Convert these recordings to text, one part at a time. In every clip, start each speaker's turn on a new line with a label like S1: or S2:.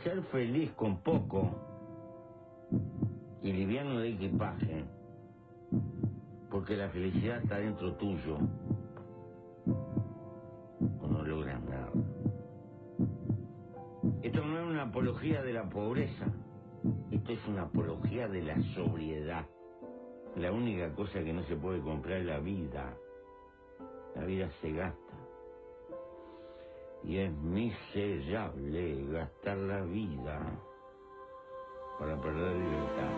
S1: ser feliz con poco y liviano de equipaje, porque la felicidad está dentro tuyo, o no logras nada. Esto no es una apología de la pobreza, esto es una apología de la sobriedad. La única cosa que no se puede comprar es la vida. La vida se gasta. Y es miserable gastar la vida para perder libertad.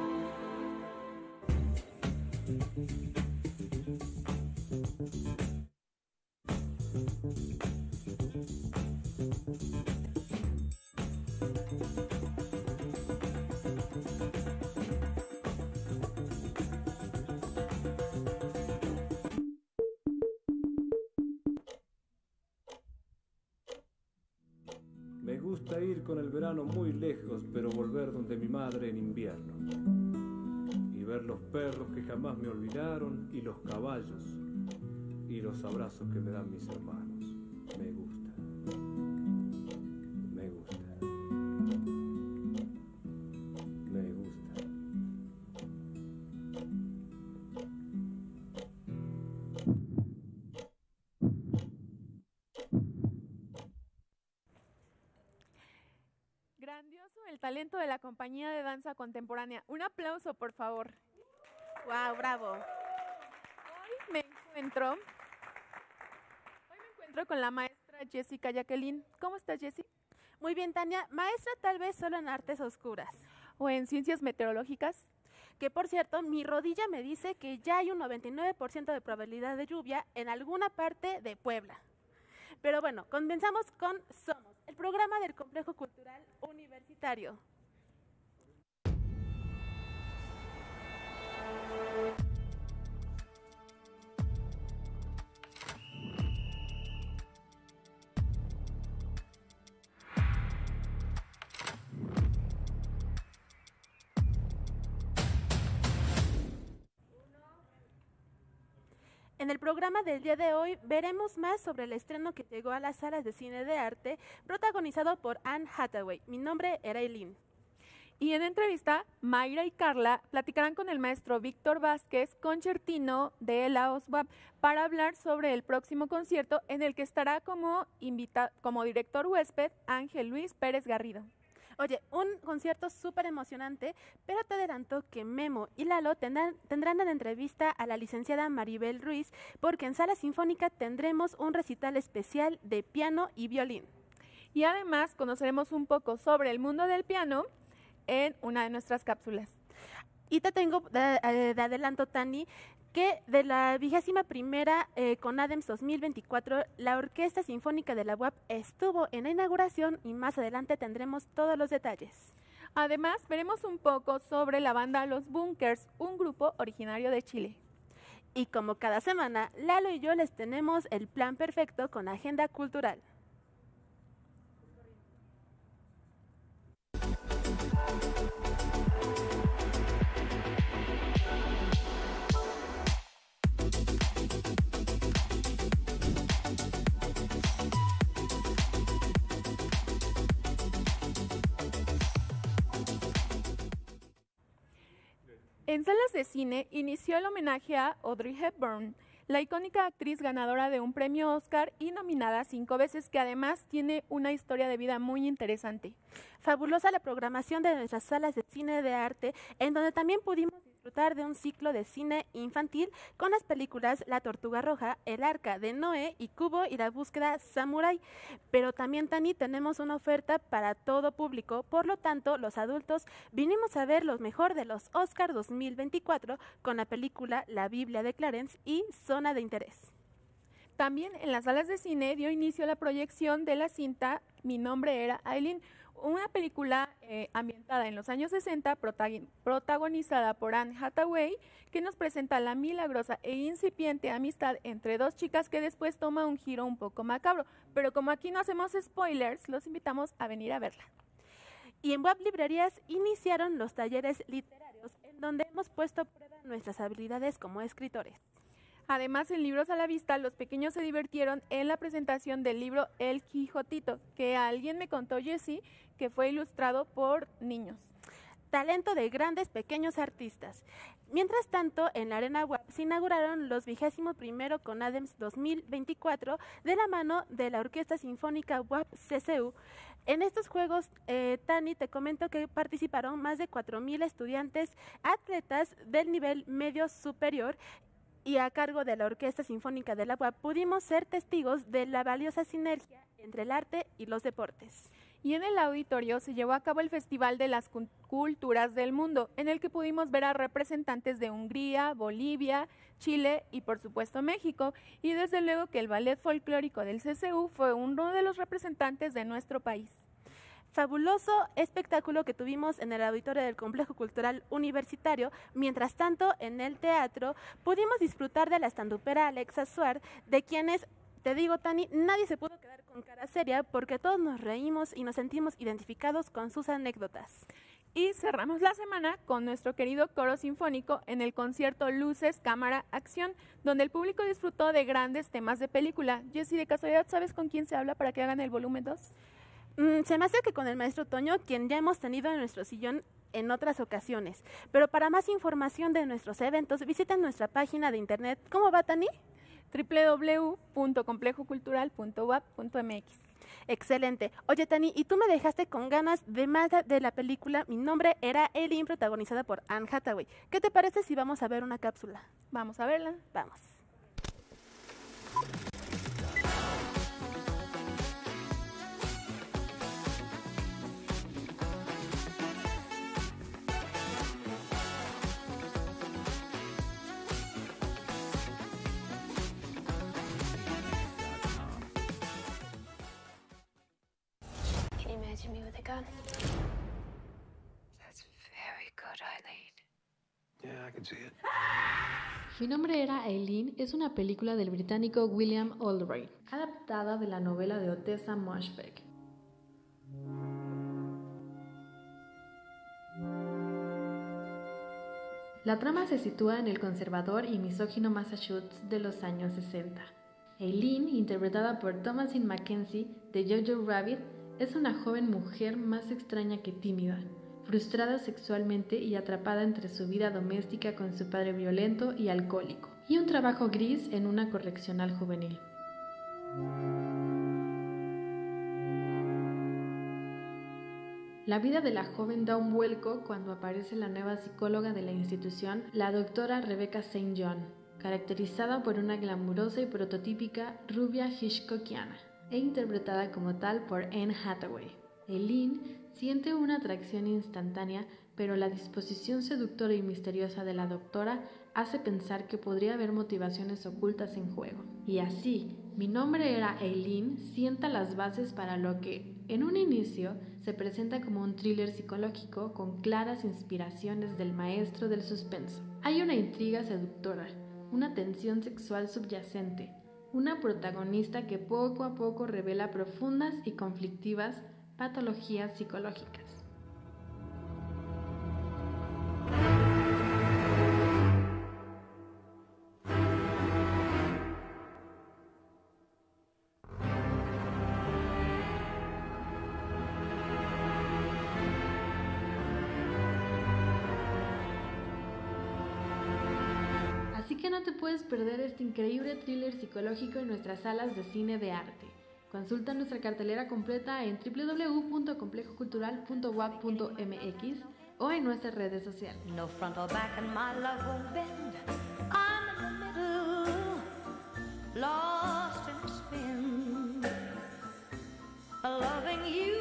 S2: Me gusta ir con el verano muy lejos, pero volver donde mi madre en invierno. Y ver los perros que jamás me olvidaron, y los caballos, y los abrazos que me dan mis hermanos. Me gusta. Me gusta. Me gusta.
S3: Grandioso el talento de la compañía de danza contemporánea. Un aplauso, por favor.
S4: ¡Wow, bravo!
S3: Hoy me encuentro con la maestra Jessica Jacqueline. ¿Cómo estás, Jessie?
S4: Muy bien, Tania. Maestra tal vez solo en artes oscuras.
S3: ¿O en ciencias meteorológicas?
S4: Que por cierto, mi rodilla me dice que ya hay un 99% de probabilidad de lluvia en alguna parte de Puebla. Pero bueno, comenzamos con Somos, el programa del Complejo Cultural Universitario. En el programa del día de hoy veremos más sobre el estreno que llegó a las salas de cine de arte, protagonizado por Anne Hathaway. Mi nombre era Eileen.
S3: Y en entrevista, Mayra y Carla platicarán con el maestro Víctor Vázquez, concertino de la OSWAP, para hablar sobre el próximo concierto en el que estará como director huésped Ángel Luis Pérez Garrido.
S4: Oye, un concierto súper emocionante, pero te adelanto que Memo y Lalo tendrán en entrevista a la licenciada Maribel Ruiz, porque en Sala Sinfónica tendremos un recital especial de piano y violín.
S3: Y además conoceremos un poco sobre el mundo del piano en una de nuestras cápsulas.
S4: Y te tengo de adelanto, Tani, que de la 21ª CONADEMS 2024, la Orquesta Sinfónica de la UAP estuvo en la inauguración y más adelante tendremos todos los detalles.
S3: Además, veremos un poco sobre la banda Los Bunkers, un grupo originario de Chile.
S4: Y como cada semana, Lalo y yo les tenemos el plan perfecto con agenda cultural.
S3: En salas de cine inició el homenaje a Audrey Hepburn, la icónica actriz ganadora de un premio Oscar y nominada 5 veces, que además tiene una historia de vida muy interesante.
S4: Fabulosa la programación de nuestras salas de cine de arte, en donde también pudimos disfrutar de un ciclo de cine infantil con las películas La Tortuga Roja, El Arca de Noé y Kubo y la Búsqueda Samurai. Pero también, Tani, tenemos una oferta para todo público, por lo tanto, los adultos vinimos a ver lo mejor de los Oscar 2024 con la película La Biblia de Clarence y Zona de Interés.
S3: También en las salas de cine dio inicio a la proyección de la cinta Mi nombre era Eileen, una película ambientada en los años 60, protagonizada por Anne Hathaway, que nos presenta la milagrosa e incipiente amistad entre dos chicas que después toma un giro un poco macabro. Pero como aquí no hacemos spoilers, los invitamos a venir a verla.
S4: Y en Web Librerías iniciaron los talleres literarios, en donde hemos puesto a prueba nuestras habilidades como escritores.
S3: Además, en Libros a la Vista, los pequeños se divirtieron en la presentación del libro El Quijotito, que alguien me contó, Jessie, que fue ilustrado por niños.
S4: Talento de grandes pequeños artistas. Mientras tanto, en la Arena UAP se inauguraron los 21º CONADEMS 2024 de la mano de la Orquesta Sinfónica UAP CCU. En estos juegos, Tani, te comento que participaron más de 4,000 estudiantes, atletas del nivel medio superior, y a cargo de la Orquesta Sinfónica de la UAP pudimos ser testigos de la valiosa sinergia entre el arte y los deportes.
S3: Y en el auditorio se llevó a cabo el Festival de las Culturas del Mundo, en el que pudimos ver a representantes de Hungría, Bolivia, Chile y por supuesto México, y desde luego que el Ballet Folclórico del CCU fue uno de los representantes de nuestro país.
S4: Fabuloso espectáculo que tuvimos en el auditorio del Complejo Cultural Universitario. Mientras tanto, en el teatro pudimos disfrutar de la estandupera Alexa Suar, de quienes, te digo, Tani, nadie se pudo quedar con cara seria porque todos nos reímos y nos sentimos identificados con sus anécdotas.
S3: Y cerramos la semana con nuestro querido coro sinfónico en el concierto Luces, Cámara, Acción, donde el público disfrutó de grandes temas de película. Jessie, de casualidad, ¿sabes con quién se habla para que hagan el volumen 2?
S4: Se me hace que con el maestro Toño, quien ya hemos tenido en nuestro sillón en otras ocasiones. Pero para más información de nuestros eventos, visiten nuestra página de internet. ¿Cómo va, Tani?
S3: www.complejocultural.uap.mx.
S4: Excelente. Oye, Tani, y tú me dejaste con ganas de más de la película Mi nombre era Eileen, protagonizada por Anne Hathaway. ¿Qué te parece si vamos a ver una cápsula?
S3: Vamos a verla.
S4: Vamos.
S5: Me with a gun. That's very good, Eileen.
S6: Yeah, I can see it.
S7: Mi nombre era Eileen es una película del británico William Aldray, adaptada de la novela de Ottessa Moshfegh. La trama se sitúa en el conservador y misógino Massachusetts de los años 60. Eileen, interpretada por Thomasin McKenzie de Jojo Rabbit, es una joven mujer más extraña que tímida, frustrada sexualmente y atrapada entre su vida doméstica con su padre violento y alcohólico, y un trabajo gris en una correccional juvenil. La vida de la joven da un vuelco cuando aparece la nueva psicóloga de la institución, la doctora Rebecca St. John, caracterizada por una glamurosa y prototípica rubia hitchcockiana, e interpretada como tal por Anne Hathaway. Eileen siente una atracción instantánea, pero la disposición seductora y misteriosa de la doctora hace pensar que podría haber motivaciones ocultas en juego. Y así, Mi nombre era Eileen sienta las bases para lo que, en un inicio, se presenta como un thriller psicológico con claras inspiraciones del maestro del suspenso. Hay una intriga seductora, una tensión sexual subyacente, una protagonista que poco a poco revela profundas y conflictivas patologías psicológicas. Así que no te puedes perder este increíble thriller psicológico en nuestras salas de cine de arte. Consulta nuestra cartelera completa en www.complejocultural.uap.mx o en nuestras redes sociales.
S5: No front or back and my love won't bend. I'm in the middle, lost in a spin, loving you.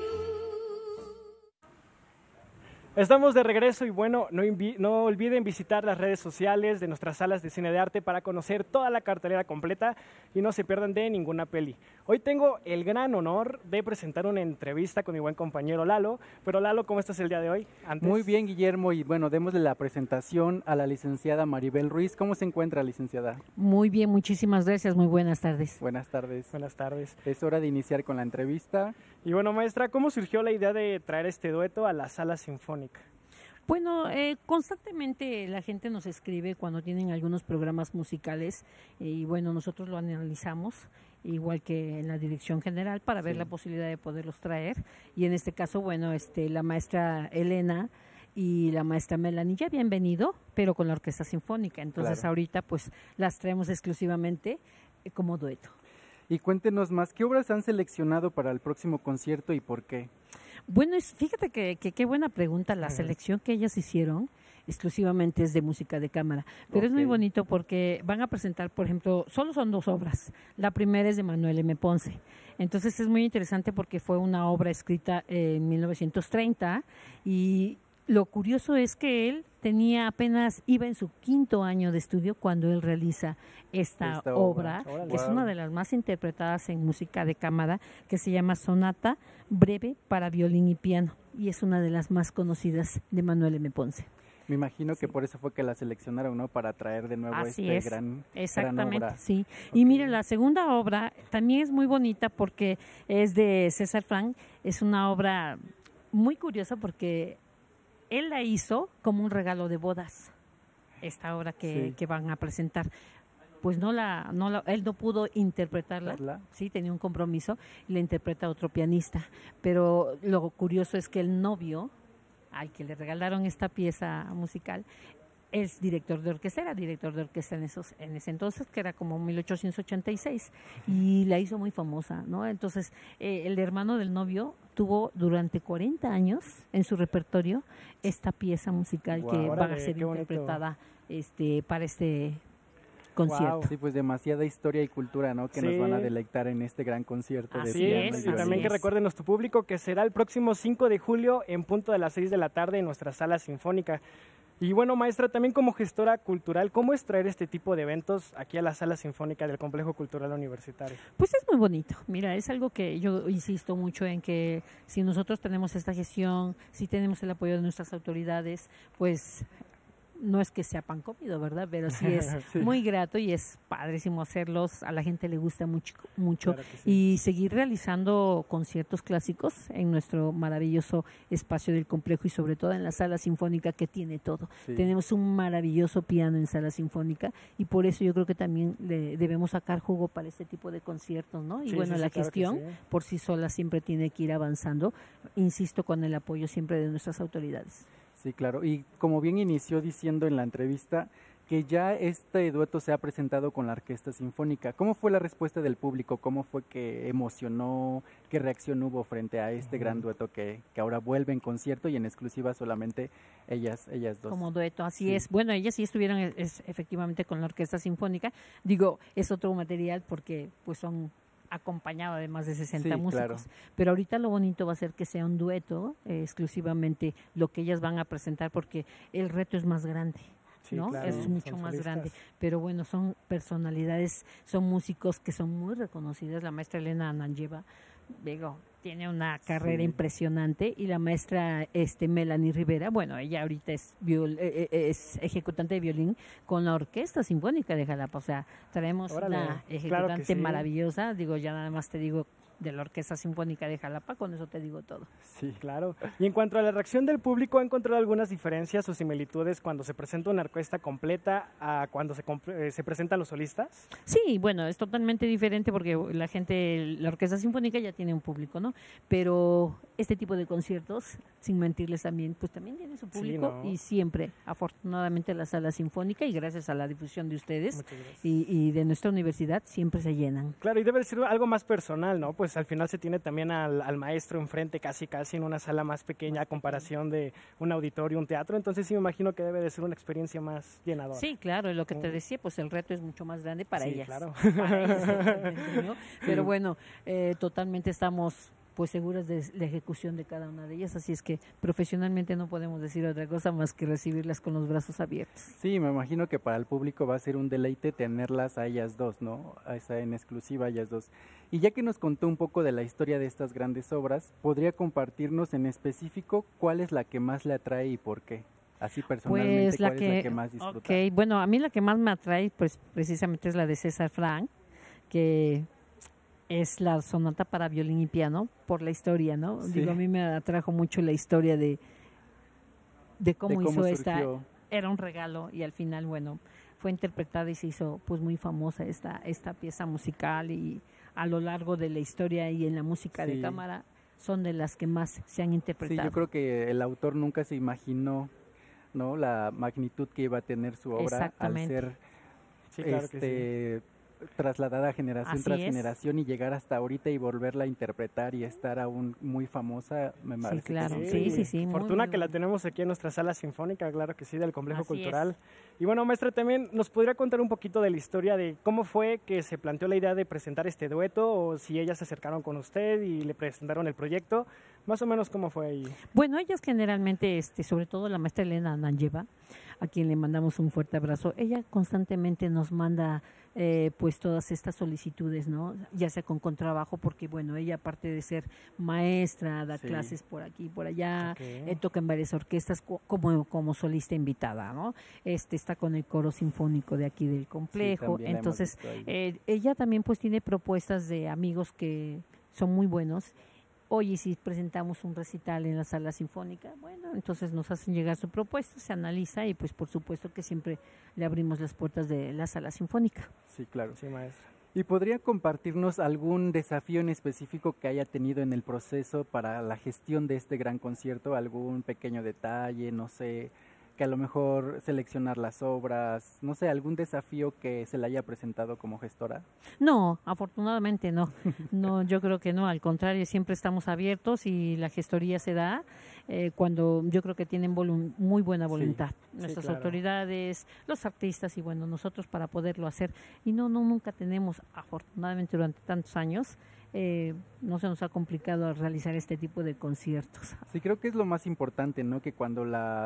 S8: Estamos de regreso y bueno, no olviden visitar las redes sociales de nuestras salas de cine de arte para conocer toda la cartelera completa y no se pierdan de ninguna peli. Hoy tengo el gran honor de presentar una entrevista con mi buen compañero Lalo. Pero Lalo, ¿cómo estás el día de hoy?
S9: Muy bien, Guillermo, y bueno, démosle la presentación a la licenciada Maribel Ruiz. ¿Cómo se encuentra, licenciada?
S10: Muy bien, muchísimas gracias, muy buenas tardes.
S9: Buenas tardes.
S8: Buenas tardes.
S9: Es hora de iniciar con la entrevista.
S8: Y bueno, maestra, ¿cómo surgió la idea de traer este dueto a la sala sinfónica?
S10: Bueno, constantemente la gente nos escribe cuando tienen algunos programas musicales y bueno, nosotros lo analizamos igual que en la dirección general para ver la posibilidad de poderlos traer y en este caso, bueno, la maestra Elena y la maestra Melanie ya habían venido, pero con la Orquesta Sinfónica, entonces ahorita pues las traemos exclusivamente como dueto.
S9: Y cuéntenos más, ¿qué obras han seleccionado para el próximo concierto y por qué?
S10: Bueno, fíjate que qué buena pregunta. La selección que ellas hicieron exclusivamente es de música de cámara, pero es muy bonito porque van a presentar, por ejemplo, solo son 2 obras. La primera es de Manuel M. Ponce. Entonces es muy interesante porque fue una obra escrita en 1930 y lo curioso es que él iba en su 5º año de estudio cuando él realiza esta obra, que es una de las más interpretadas en música de cámara, que se llama Sonata Breve para Violín y Piano, y es una de las más conocidas de Manuel M. Ponce.
S9: Me imagino que por eso fue que la seleccionaron, ¿no? Para traer de nuevo gran obra.
S10: Sí. Y miren, la segunda obra también es muy bonita porque es de César Frank, es una obra muy curiosa porque él la hizo como un regalo de bodas, esta obra que van a presentar. Pues él no pudo interpretarla, sí, tenía un compromiso, y la interpreta otro pianista. Pero lo curioso es que el novio, al que le regalaron esta pieza musical, es director de orquesta, era director de orquesta en ese entonces, que era como 1886, y la hizo muy famosa, ¿no? Entonces, el hermano del novio tuvo durante 40 años en su repertorio esta pieza musical que va a ser interpretada para este concierto.
S9: Sí, pues demasiada historia y cultura, ¿no? Que nos van a deleitar en este gran concierto.
S8: Así es, y también que recuerden nuestro público que será el próximo 5 de julio en punto de las 6 de la tarde en nuestra sala sinfónica. Y bueno, maestra, también como gestora cultural, ¿cómo es traer este tipo de eventos aquí a la sala sinfónica del Complejo Cultural Universitario?
S10: Pues es muy bonito. Mira, es algo que yo insisto mucho en que si nosotros tenemos esta gestión, si tenemos el apoyo de nuestras autoridades, pues no es que sea pan comido, ¿verdad? Pero sí es muy grato y es padrísimo hacerlos, a la gente le gusta mucho claro y seguir realizando conciertos clásicos en nuestro maravilloso espacio del complejo y sobre todo en la sala sinfónica que tiene todo. Tenemos un maravilloso piano en sala sinfónica y por eso yo creo que también debemos sacar jugo para este tipo de conciertos, ¿no? Y bueno, la gestión por sí sola siempre tiene que ir avanzando, insisto, con el apoyo siempre de nuestras autoridades.
S9: Sí, claro. Y como bien inició diciendo en la entrevista, que ya este dueto se ha presentado con la Orquesta Sinfónica. ¿Cómo fue la respuesta del público? ¿Cómo fue que emocionó? ¿Qué reacción hubo frente a este gran dueto que ahora vuelve en concierto y en exclusiva solamente ellas dos?
S10: Como dueto, así es. Bueno, ellas sí estuvieron efectivamente con la Orquesta Sinfónica. Digo, es otro material porque pues son acompañado de más de 60 músicos. Claro. Pero ahorita lo bonito va a ser que sea un dueto, exclusivamente lo que ellas van a presentar, porque el reto es más grande. ¿no? Claro, es mucho más grande, pero bueno, son personalidades, son músicos que son muy reconocidas. La maestra Elena Ananyeva, tiene una carrera impresionante, y la maestra Melanie Rivera, bueno, ella ahorita es ejecutante de violín con la Orquesta Sinfónica de Jalapa, o sea, traemos una ejecutante maravillosa, ya nada más te digo, de la Orquesta Sinfónica de Jalapa, con eso te digo todo.
S8: Sí, claro. Y en cuanto a la reacción del público, ¿ha encontrado algunas diferencias o similitudes cuando se presenta una orquesta completa a cuando se presentan los solistas?
S10: Sí, bueno, es totalmente diferente porque la Orquesta Sinfónica ya tiene un público, ¿no? Pero este tipo de conciertos, sin mentirles también, pues también tiene su público, y siempre, afortunadamente, la Sala Sinfónica, y gracias a la difusión de ustedes y de nuestra universidad, siempre se llenan.
S8: Claro, y debe ser algo más personal, ¿no? Pues al final se tiene también al maestro enfrente, casi en una sala más pequeña a comparación de un auditorio, un teatro, entonces sí me imagino que debe de ser una experiencia más llenadora.
S10: Sí, claro, lo que te decía, pues el reto es mucho más grande para ellas.
S8: Claro.
S10: Para ellas, ¿no? Pero bueno, totalmente estamos pues seguras de la ejecución de cada una de ellas, así es que profesionalmente no podemos decir otra cosa más que recibirlas con los brazos abiertos.
S9: Sí, me imagino que para el público va a ser un deleite tenerlas a ellas dos, ¿no? En exclusiva a ellas dos. Y ya que nos contó un poco de la historia de estas grandes obras, ¿podría compartirnos en específico cuál es la que más le atrae y por qué? Así personalmente,
S10: pues
S9: ¿cuál es la que más disfruta?
S10: Okay. Bueno, a mí la que más me atrae pues precisamente es la de César Frank, que es la sonata para violín y piano, por la historia, ¿no? Sí. A mí me atrajo mucho la historia de de cómo hizo esta,
S9: surgió.
S10: era un regalo y al final, bueno, fue interpretada y se hizo pues muy famosa esta pieza musical y a lo largo de la historia y en la música de
S9: Sí.
S10: cámara son de las que más se han
S9: Sí,
S10: interpretado.
S9: yo creo que el autor nunca se imaginó, ¿no?, la magnitud que iba a tener su obra al
S10: Exactamente.
S9: ser
S8: Sí, claro que
S9: trasladada generación
S10: Así
S9: tras
S10: es.
S9: generación y llegar hasta ahorita y volverla a interpretar y estar aún muy famosa, me
S10: Sí,
S9: parece que
S10: claro.
S9: sí.
S10: Sí, muy,
S8: Fortuna
S10: muy
S8: que la
S10: bueno.
S8: tenemos aquí en nuestra sala sinfónica, claro que sí, del Complejo
S10: Así
S8: Cultural.
S10: es.
S8: Y bueno, maestra, también nos podría contar un poquito de la historia de cómo fue que se planteó la idea de presentar este dueto, o si ellas se acercaron con usted y le presentaron el proyecto, más o menos cómo fue ahí.
S10: Bueno, ellas generalmente, sobre todo la maestra Elena Nanyeva, a quien le mandamos un fuerte abrazo, ella constantemente nos manda pues todas estas solicitudes, ¿no? Ya sea con contrabajo, porque bueno, ella aparte de ser maestra, da
S9: Sí.
S10: clases por aquí y por allá,
S8: Ok.
S10: toca en varias orquestas como solista invitada, ¿no? Está con el coro sinfónico de aquí del complejo,
S9: también la hemos
S10: entonces
S9: visto ahí.
S10: ella también pues tiene propuestas de amigos que son muy buenos. Oye, si presentamos un recital en la sala sinfónica, bueno, entonces nos hacen llegar su propuesta, se analiza y pues por supuesto que siempre le abrimos las puertas de la sala sinfónica.
S9: Sí, claro.
S8: Sí, maestra.
S9: ¿Y podría compartirnos algún desafío en específico que haya tenido en el proceso para la gestión de este gran concierto? ¿Algún pequeño detalle, no sé, que a lo mejor seleccionar las obras, no sé, algún desafío que se le haya presentado como gestora?
S10: No, afortunadamente no. No, yo creo que no, al contrario, siempre estamos abiertos y la gestoría se da cuando yo creo que tienen muy buena voluntad. Nuestras
S8: claro.
S10: autoridades, los artistas y bueno, nosotros para poderlo hacer. Y nunca tenemos, afortunadamente durante tantos años, no se nos ha complicado realizar este tipo de conciertos.
S9: Sí, creo que es lo más importante, ¿no? Que cuando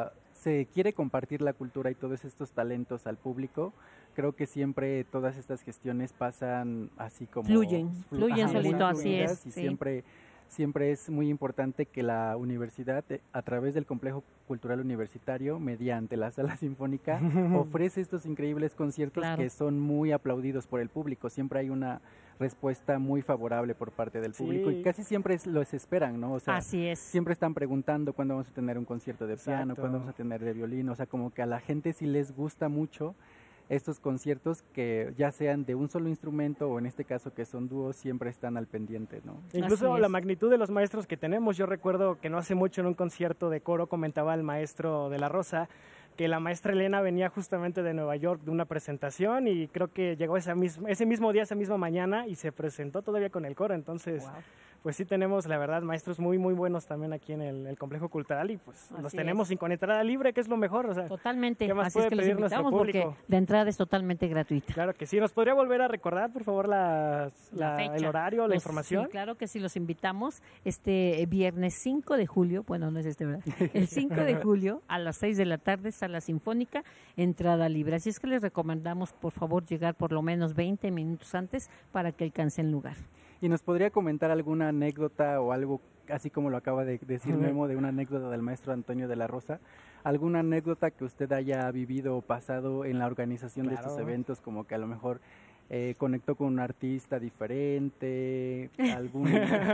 S9: se quiere compartir la cultura y todos estos talentos al público, creo que siempre todas estas gestiones pasan así como...
S10: Fluyen
S9: Ajá, muy
S10: solito, así
S9: fluidas,
S10: es.
S9: Y
S10: Sí.
S9: siempre es muy importante que la universidad, a través del Complejo Cultural Universitario, mediante la Sala Sinfónica, ofrece estos increíbles conciertos
S10: Claro.
S9: que son muy aplaudidos por el público. Siempre hay una respuesta muy favorable por parte del público
S8: Sí.
S9: y casi siempre los esperan, ¿no? O sea,
S10: Así es.
S9: siempre están preguntando cuándo vamos a tener un concierto de piano,
S8: Exacto.
S9: cuándo vamos a tener de violín, o sea, como que a la gente sí les gusta mucho estos conciertos que ya sean de un solo instrumento o en este caso que son dúos, siempre están al pendiente, ¿no?
S8: Incluso
S10: Así
S8: la
S10: es.
S8: magnitud de los maestros que tenemos, yo recuerdo que no hace mucho en un concierto de coro comentaba el maestro de la Rosa que la maestra Elena venía justamente de Nueva York de una presentación y creo que llegó ese mismo día, esa misma mañana y se presentó todavía con el coro, entonces
S10: Wow.
S8: pues sí tenemos la verdad maestros muy muy buenos también aquí en el Complejo Cultural y pues los
S10: Así
S8: tenemos
S10: es.
S8: sin con entrada libre, que es lo mejor, o sea,
S10: Totalmente,
S8: ¿qué más
S10: así
S8: puede
S10: es que los
S8: pedir nuestro
S10: invitamos porque
S8: público?
S10: la entrada es totalmente gratuita.
S8: claro que sí. ¿Nos podría volver a recordar, por favor,
S10: La
S8: el
S10: fecha.
S8: horario, la
S10: Los-
S8: información?
S10: Sí, claro que sí, los invitamos este viernes 5 de julio, bueno, no es ¿verdad? El 5 de julio a las 6 de la tarde, sala sinfónica, entrada libre. Así es que les recomendamos, por favor, llegar por lo menos 20 minutos antes para que alcancen lugar.
S9: ¿Y nos podría comentar alguna anécdota o algo, así como lo acaba de decir Memo, de una anécdota del maestro Antonio de la Rosa? ¿Alguna anécdota que usted haya vivido o pasado en la organización de estos
S8: Claro.
S9: eventos, como que a lo mejor conectó con un artista diferente, algún...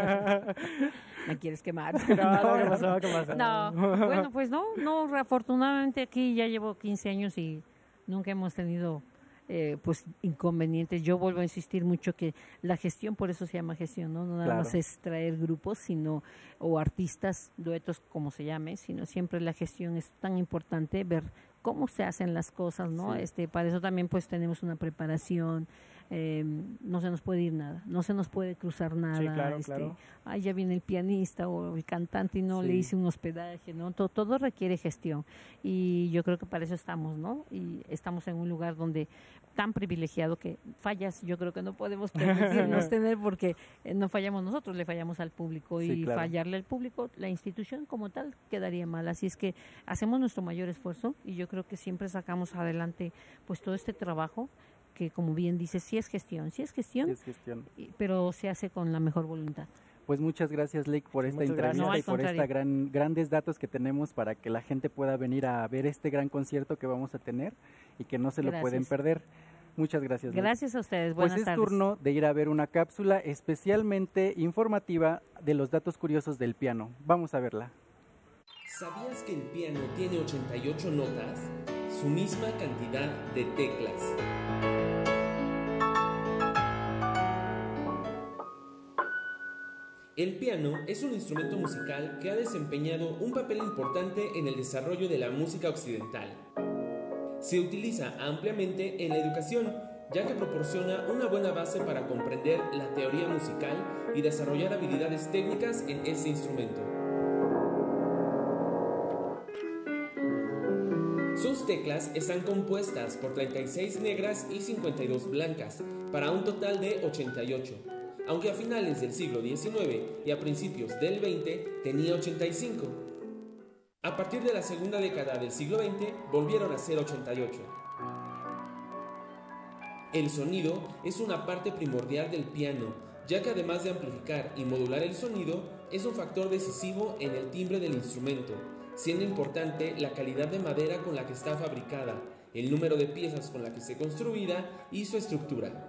S10: ¿Me quieres quemar?
S8: No, ¿qué pasó? ¿Qué pasó?
S10: No, bueno, pues no, afortunadamente aquí ya llevo 15 años y nunca hemos tenido pues inconvenientes. Yo vuelvo a insistir mucho que la gestión, por eso se llama gestión, no nada
S9: Claro.
S10: más es traer grupos, sino o artistas, duetos, como se llame, sino siempre la gestión es tan importante, ver cómo se hacen las cosas, ¿no?
S9: Sí.
S10: Para eso también pues tenemos una preparación, no se nos puede ir nada, no se nos puede cruzar nada,
S8: claro.
S10: Ay, ya viene el pianista o el cantante y no le
S9: Sí.
S10: hice un hospedaje, ¿no? Todo requiere gestión y yo creo que para eso estamos, ¿no? Y estamos en un lugar donde tan privilegiado que fallas, yo creo que no podemos permitirnos tener porque no fallamos nosotros, le fallamos al público
S9: Sí,
S10: y
S9: claro.
S10: fallarle al público, la institución como tal quedaría mal, así es que hacemos nuestro mayor esfuerzo y yo creo que siempre sacamos adelante pues todo este trabajo que como bien dice, sí es gestión,
S9: Sí, es gestión.
S10: pero se hace con la mejor voluntad.
S9: Pues muchas gracias, Lake, por
S8: Sí,
S9: esta
S8: muchas gracias.
S9: entrevista
S10: No, al
S9: y por esta
S10: contrario.
S9: grandes datos que tenemos para que la gente pueda venir a ver este gran concierto que vamos a tener y que no se lo pueden
S10: Gracias.
S9: perder. Muchas gracias, Lake.
S10: Gracias a ustedes,
S9: Pues
S10: buenas
S9: es
S10: tardes.
S9: turno de ir a ver una cápsula especialmente informativa de los datos curiosos del piano. Vamos a verla.
S11: ¿Sabías que el piano tiene 88 notas? Su misma cantidad de teclas. El piano es un instrumento musical que ha desempeñado un papel importante en el desarrollo de la música occidental. Se utiliza ampliamente en la educación, ya que proporciona una buena base para comprender la teoría musical y desarrollar habilidades técnicas en ese instrumento. Sus teclas están compuestas por 36 negras y 52 blancas, para un total de 88, aunque a finales del siglo XIX y a principios del XX tenía 85. A partir de la segunda década del siglo XX volvieron a ser 88. El sonido es una parte primordial del piano, ya que además de amplificar y modular el sonido, es un factor decisivo en el timbre del instrumento, siendo importante la calidad de madera con la que está fabricada, el número de piezas con la que esté construida y su estructura.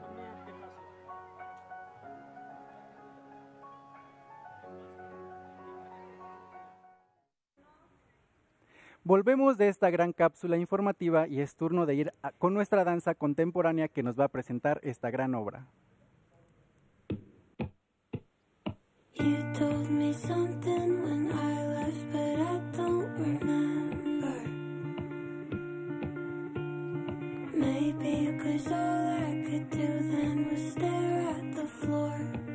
S9: Volvemos de esta gran cápsula informativa y es turno de ir con nuestra danza contemporánea que nos va a presentar esta gran obra.
S12: You told me something when I left, but I don't remember. Maybe 'cause all I could do then was stare at the floor.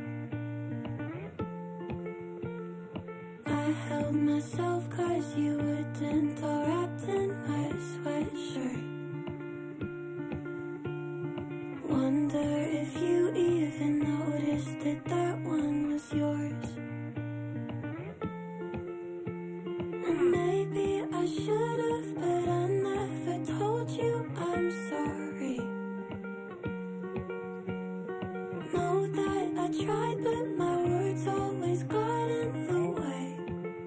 S12: I held myself 'cause you wouldn't, all wrapped in my sweatshirt. Wonder if you even noticed that one was yours. And maybe I should have, but I never told you I'm sorry. Know that I tried, but my words always got in the way.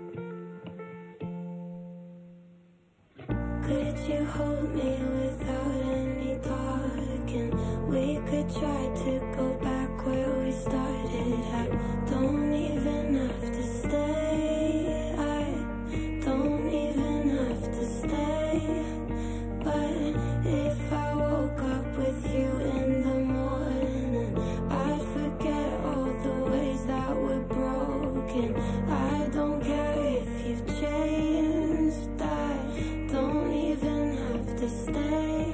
S12: Could you hold me without any talking? We could try to go back where we started. I don't even have to stay. I don't even have to stay. But if I woke up with you in the morning, I'd forget all the ways that we're broken. I don't care if you've changed. I don't even have to stay.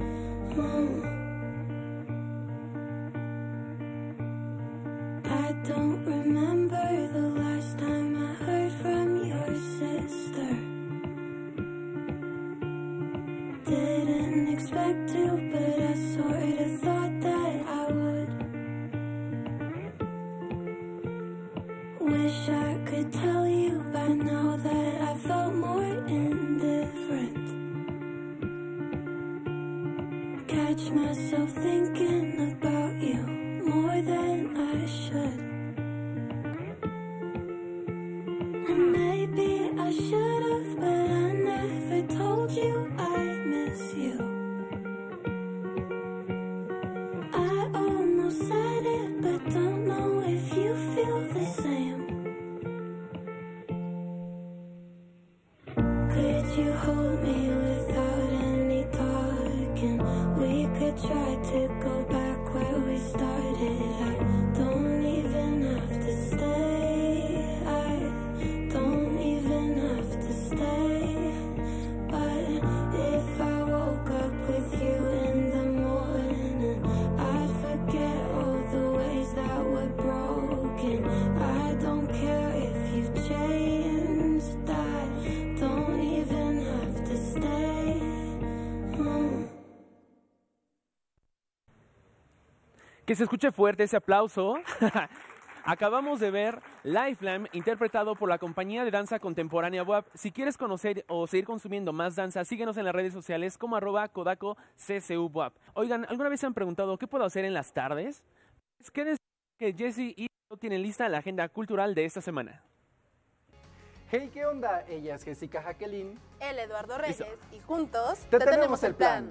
S12: I don't remember the last time I heard from your sister. Didn't expect to, but I sort of thought that I would. Wish I could tell you by now that I felt more indifferent. Catch myself thinking about you more than I should. And maybe I should have, but I never told you I miss you. I almost said it, but don't know if you feel the same. Could you hold me without any talking? We could try to go back where we started. I don't even have to stay. I don't even have to stay. But if I woke up with you in the morning, I'd forget all the ways that we're broken. I don't care if you've changed. I don't even have to stay.
S13: Que se escuche fuerte ese aplauso. Acabamos de ver Lifeline, interpretado por la compañía de danza contemporánea WAP. Si quieres conocer o seguir consumiendo más danza, síguenos en las redes sociales como @KodakoCCUWAP. Oigan, ¿alguna vez se han preguntado qué puedo hacer en las tardes? Es que Jessie y yo tienen lista la agenda cultural de esta semana.
S9: Hey, ¿qué onda? Ella es Jessica Jacqueline.
S4: El Eduardo Reyes. Y juntos
S9: te tenemos el plan.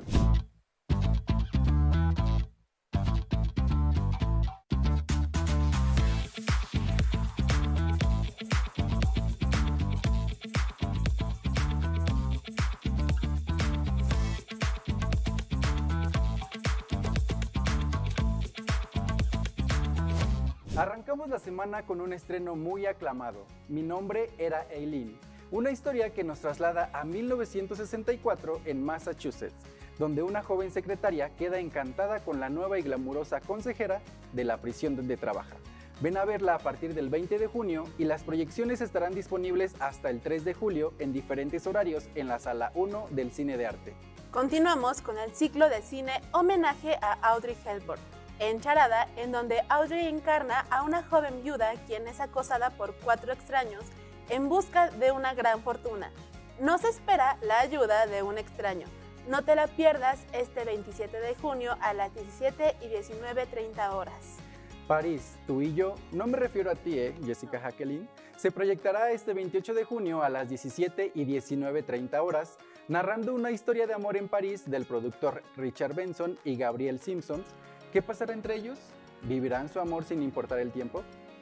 S9: Arrancamos la semana con un estreno muy aclamado. Mi nombre era Aileen, una historia que nos traslada a 1964 en Massachusetts, donde una joven secretaria queda encantada con la nueva y glamurosa consejera de la prisión donde trabaja. Ven a verla a partir del 20 de junio y las proyecciones estarán disponibles hasta el 3 de julio en diferentes horarios en la Sala 1 del Cine de Arte.
S4: Continuamos con el ciclo de cine Homenaje a Audrey Hepburn, en Charada, en donde Audrey encarna a una joven viuda quien es acosada por 4 extraños en busca de una gran fortuna. No se espera la ayuda de un extraño. No te la pierdas este 27 de junio a las 17 y 19:30 horas.
S9: París, tú y yo, no me refiero a ti, Jessica Jacqueline, se proyectará este 28 de junio a las 17 y 19:30 horas, narrando una historia de amor en París del productor Richard Benson y Gabrielle Simpson. ¿Qué pasará entre ellos? ¿Vivirán su amor sin importar el tiempo?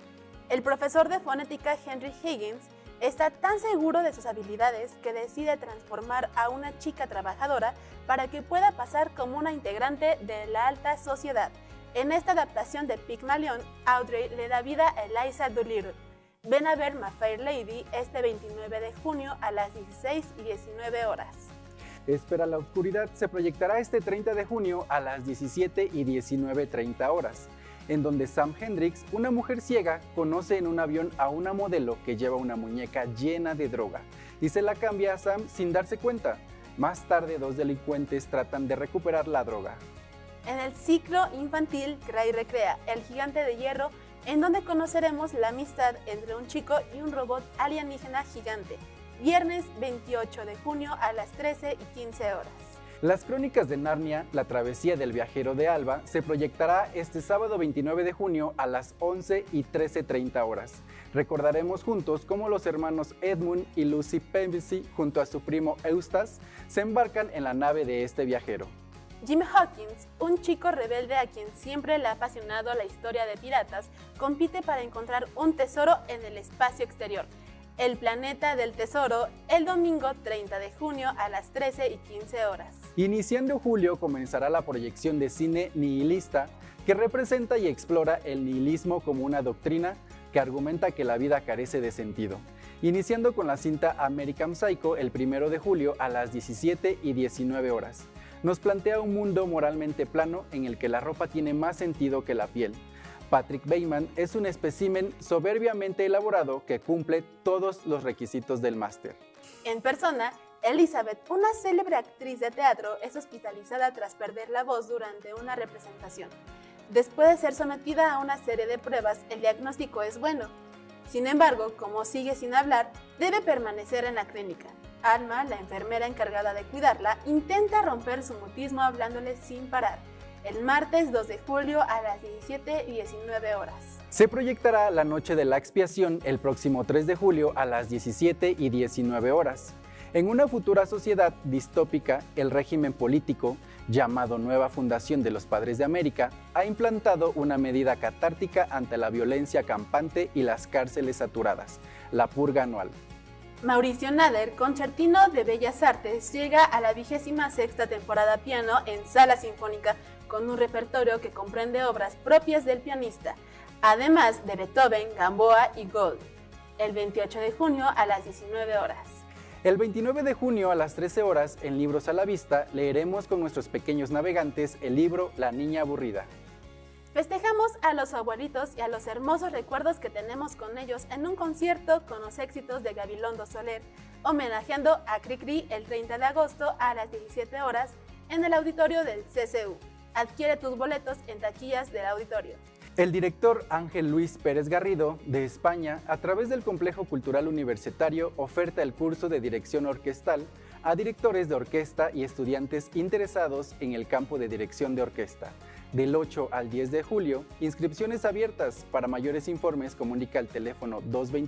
S4: El profesor de fonética Henry Higgins está tan seguro de sus habilidades que decide transformar a una chica trabajadora para que pueda pasar como una integrante de la alta sociedad. En esta adaptación de Pygmalion, Audrey le da vida a Eliza Doolittle. Ven a ver My Fair Lady este 29 de junio a las 16 y 19 horas.
S9: Espera la oscuridad se proyectará este 30 de junio a las 17 y 19:30 horas, en donde Sam Hendricks, una mujer ciega, conoce en un avión a una modelo que lleva una muñeca llena de droga y se la cambia a Sam sin darse cuenta. Más tarde, 2 delincuentes tratan de recuperar la droga.
S4: En el ciclo infantil Cry Recrea, el gigante de hierro, en donde conoceremos la amistad entre un chico y un robot alienígena gigante. Viernes 28 de junio a las 13 y 15 horas.
S9: Las Crónicas de Narnia, la travesía del viajero de Alba, se proyectará este sábado 29 de junio a las 11 y 13:30 horas. Recordaremos juntos cómo los hermanos Edmund y Lucy Pevensey, junto a su primo Eustace, se embarcan en la nave de este viajero.
S4: Jim Hawkins, un chico rebelde a quien siempre le ha apasionado la historia de piratas, compite para encontrar un tesoro en el espacio exterior. El planeta del tesoro, el domingo 30 de junio a las 13 y 15 horas.
S9: Iniciando julio comenzará la proyección de cine nihilista, que representa y explora el nihilismo como una doctrina que argumenta que la vida carece de sentido. Iniciando con la cinta American Psycho el 1 de julio a las 17 y 19 horas. Nos plantea un mundo moralmente plano en el que la ropa tiene más sentido que la piel. Patrick Bateman es un espécimen soberbiamente elaborado que cumple todos los requisitos del máster.
S4: En persona, Elizabeth, una célebre actriz de teatro, es hospitalizada tras perder la voz durante una representación. Después de ser sometida a una serie de pruebas, el diagnóstico es bueno. Sin embargo, como sigue sin hablar, debe permanecer en la clínica. Alma, la enfermera encargada de cuidarla, intenta romper su mutismo hablándole sin parar. El martes 2 de julio a las 17 y 19 horas.
S9: Se proyectará La Noche de la Expiación el próximo 3 de julio a las 17 y 19 horas. En una futura sociedad distópica, el régimen político, llamado Nueva Fundación de los Padres de América, ha implantado una medida catártica ante la violencia campante y las cárceles saturadas, la purga anual.
S4: Mauricio Nader, concertino de Bellas Artes, llega a la 26ª temporada piano en Sala Sinfónica con un repertorio que comprende obras propias del pianista, además de Beethoven, Gamboa y Gold. El 28 de junio a las 19 horas.
S9: El 29 de junio a las 13 horas, en Libros a la Vista, leeremos con nuestros pequeños navegantes el libro La Niña Aburrida.
S4: Festejamos a los abuelitos y a los hermosos recuerdos que tenemos con ellos en un concierto con los éxitos de Gabilondo Soler, homenajeando a Cricri el 30 de agosto a las 17 horas en el auditorio del CCU. Adquiere tus boletos en taquillas del auditorio.
S9: El director Ángel Luis Pérez Garrido, de España, a través del Complejo Cultural Universitario, oferta el curso de dirección orquestal a directores de orquesta y estudiantes interesados en el campo de dirección de orquesta. Del 8 al 10 de julio, inscripciones abiertas. Para mayores informes, comunica al teléfono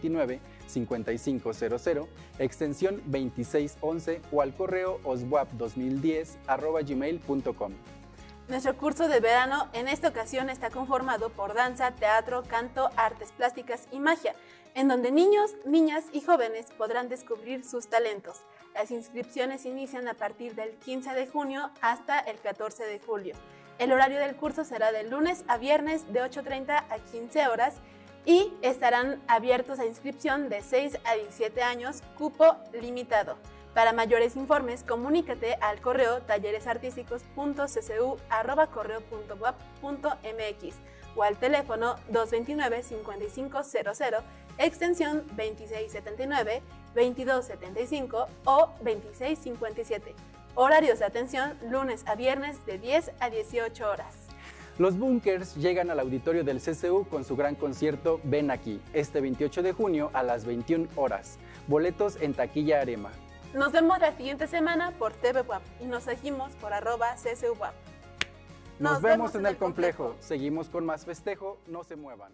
S9: 229-5500, extensión 2611 o al correo oswap2010@gmail.com.
S4: Nuestro curso de verano en esta ocasión está conformado por danza, teatro, canto, artes plásticas y magia, en donde niños, niñas y jóvenes podrán descubrir sus talentos. Las inscripciones inician a partir del 15 de junio hasta el 14 de julio. El horario del curso será de lunes a viernes de 8:30 a 15 horas y estarán abiertos a inscripción de 6 a 17 años, cupo limitado. Para mayores informes, comunícate al correo talleresartísticos.ccu@correo.wap.mx o al teléfono 229-5500, extensión 2679, 2275 o 2657. Horarios de atención lunes a viernes de 10 a 18 horas.
S9: Los Bunkers llegan al auditorio del CCU con su gran concierto Ven Aquí, este 28 de junio a las 21 horas. Boletos en taquilla Arema.
S4: Nos vemos la siguiente semana por TV WAP y nos seguimos por @CCUWAP.
S9: Nos vemos en el complejo. Seguimos con más festejo, no se muevan.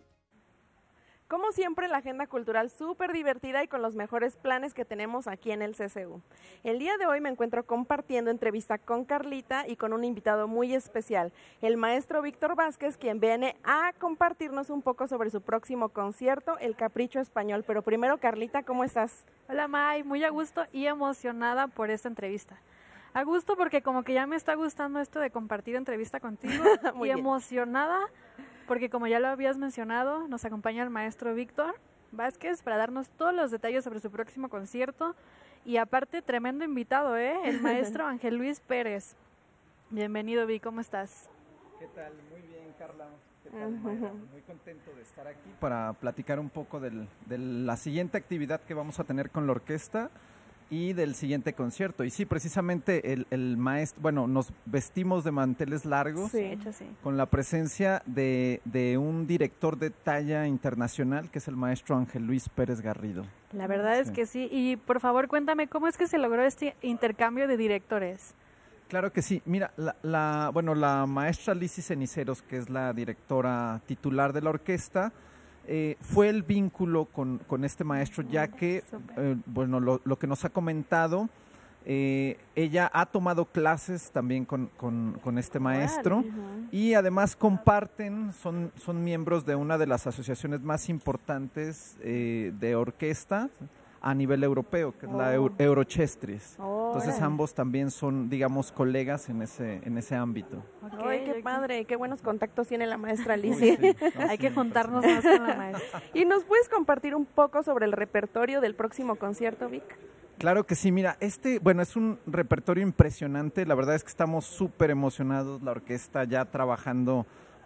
S14: Como siempre, la agenda cultural súper divertida y con los mejores planes que tenemos aquí en el CCU. El día de hoy me encuentro compartiendo entrevista con Carlita y con un invitado muy especial, el maestro Víctor Vázquez, quien viene a compartirnos un poco sobre su próximo concierto, El Capricho Español. Pero primero, Carlita, ¿cómo estás?
S15: Hola, May, muy a gusto y emocionada por esta entrevista. A gusto porque como que ya me está gustando esto de compartir entrevista contigo y
S14: bien.
S15: Emocionada porque como ya lo habías mencionado, nos acompaña el maestro Víctor Vázquez para darnos todos los detalles sobre su próximo concierto y aparte tremendo invitado, el maestro Ángel Luis Pérez. Bienvenido, Vi, ¿cómo estás?
S16: ¿Qué tal? Muy bien, Carla. ¿Qué tal, Mayra? Muy contento de estar aquí para platicar un poco de la siguiente actividad que vamos a tener con la orquesta y del siguiente concierto. Y sí, precisamente el maestro, bueno, nos vestimos de manteles largos,
S15: Sí, hecho sí.
S16: con la presencia de un director de talla internacional, que es el maestro Ángel Luis Pérez Garrido.
S15: La verdad es que sí. Y por favor, cuéntame, ¿cómo es que se logró este intercambio de directores?
S16: Claro que sí. Mira, la maestra Lizy Ceniceros, que es la directora titular de la orquesta, fue el vínculo con este maestro, ya que, lo que nos ha comentado, ella ha tomado clases también con este maestro y además comparten, son miembros de una de las asociaciones más importantes de orquesta a nivel europeo, que es la Eurochestris. Entonces ambos también son, digamos, colegas en ese ámbito.
S14: Ay, qué padre, qué buenos contactos tiene la maestra Lizy.
S16: Sí,
S15: Hay que juntarnos más con la maestra.
S14: ¿Y nos puedes compartir un poco sobre el repertorio del próximo concierto, Vic?
S16: Claro que sí, mira, es un repertorio impresionante, la verdad es que estamos súper emocionados, la orquesta ya trabajando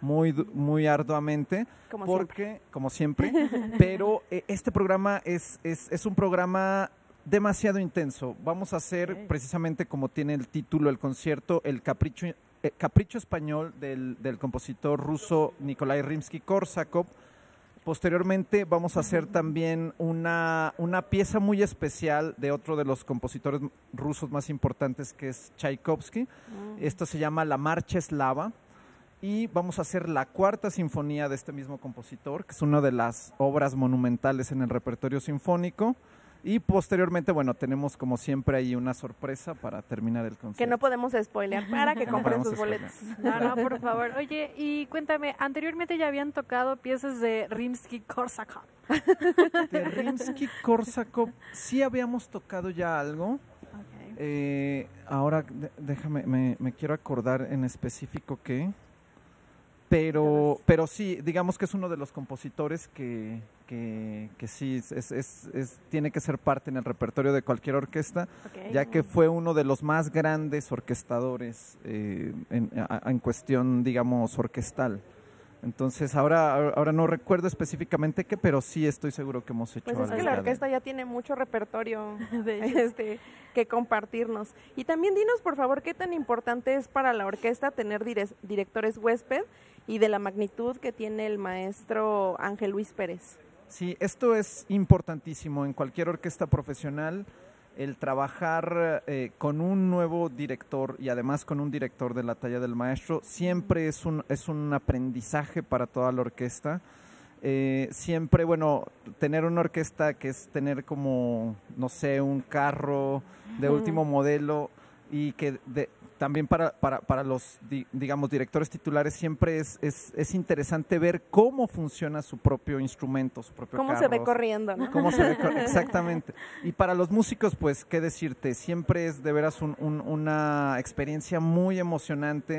S16: muy arduamente, como siempre, pero este programa es un programa demasiado intenso. Vamos a hacer, precisamente como tiene el título el concierto, el Capricho Español del compositor ruso Nikolai Rimsky-Korsakov. Posteriormente vamos a hacer también una pieza muy especial de otro de los compositores rusos más importantes, que es Tchaikovsky. Esto se llama La Marcha Eslava. Y vamos a hacer la cuarta sinfonía de este mismo compositor, que es una de las obras monumentales en el repertorio sinfónico. Y posteriormente, tenemos como siempre ahí una sorpresa para terminar el concierto.
S14: Que no podemos spoilear para que compren sus boletos.
S15: No, por favor. Oye, y cuéntame, anteriormente ya habían tocado piezas de Rimsky-Korsakov.
S16: De Rimsky-Korsakov sí habíamos tocado ya algo. Ahora déjame, me quiero acordar en específico qué. Pero sí, digamos que es uno de los compositores que sí tiene que ser parte en el repertorio de cualquier orquesta, ya que fue uno de los más grandes orquestadores en cuestión, digamos, orquestal. Entonces, ahora no recuerdo específicamente qué, pero sí estoy seguro que hemos hecho algo.
S14: Pues es que la orquesta ya tiene mucho repertorio que compartirnos. Y también dinos, por favor, qué tan importante es para la orquesta tener directores huésped y de la magnitud que tiene el maestro Ángel Luis Pérez.
S16: Sí, esto es importantísimo en cualquier orquesta profesional. El trabajar con un nuevo director y además con un director de la talla del maestro siempre es un aprendizaje para toda la orquesta. Siempre, tener una orquesta que es tener como, no sé, un carro de último modelo y que también para los, digamos, directores titulares siempre es interesante ver cómo funciona su propio instrumento, su propio carro.
S14: Cómo se ve corriendo, ¿no?
S16: Cómo se ve exactamente. Y para los músicos, pues, ¿qué decirte? Siempre es de veras una experiencia muy emocionante.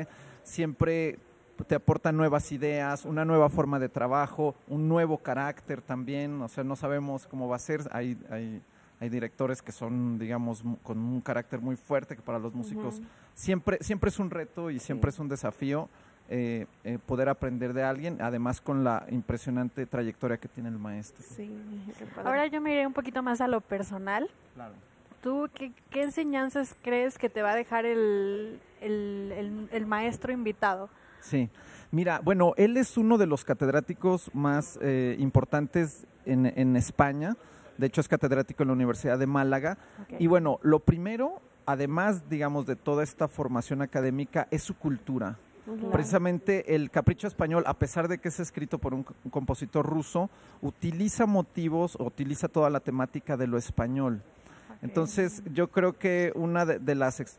S16: siempre te aporta nuevas ideas, una nueva forma de trabajo, un nuevo carácter también, o sea, no sabemos cómo va a ser, hay directores que son, digamos, con un carácter muy fuerte, que para los músicos siempre es un reto y siempre es un desafío poder aprender de alguien, además con la impresionante trayectoria que tiene el maestro.
S14: Sí, qué padre.
S15: Ahora yo me iré un poquito más a lo personal.
S16: Claro.
S15: ¿Tú qué enseñanzas crees que te va a dejar el maestro invitado?
S16: Sí, mira, bueno, él es uno de los catedráticos más importantes en España. De hecho, es catedrático en la Universidad de Málaga. Okay. Y bueno, lo primero, además, digamos, de toda esta formación académica, es su cultura. Claro. Precisamente el Capricho Español, a pesar de que es escrito por un compositor ruso, utiliza toda la temática de lo español. Okay. Entonces, yo creo que una de